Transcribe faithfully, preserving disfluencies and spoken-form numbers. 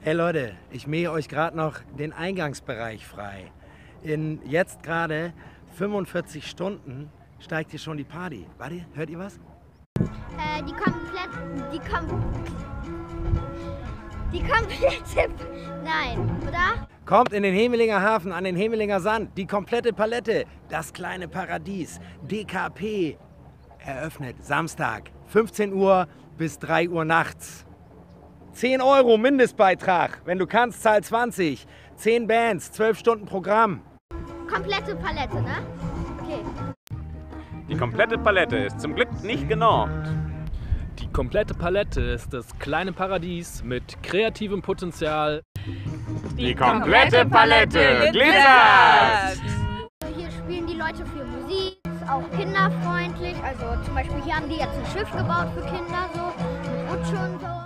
Hey Leute, ich mähe euch gerade noch den Eingangsbereich frei. In jetzt gerade fünfundvierzig Stunden steigt hier schon die Party. Warte, hört ihr was? Äh, die komplett, die kom die komplette, nein, oder? Kommt in den Hemelinger Hafen, an den Hemelinger Sand, die komplette Palette, das kleine Paradies, D K P, eröffnet Samstag, fünfzehn Uhr bis drei Uhr nachts. zehn Euro Mindestbeitrag, wenn du kannst, zahl zwanzig. zehn Bands, zwölf Stunden Programm. Komplette Palette, ne? Okay. Die komplette Palette ist zum Glück nicht genormt. Die komplette Palette ist das kleine Paradies mit kreativem Potenzial. Die komplette Palette glitzert! Hier spielen die Leute viel Musik, ist auch kinderfreundlich. Also zum Beispiel hier haben die jetzt ein Schiff gebaut für Kinder, so mit Rutsche und so.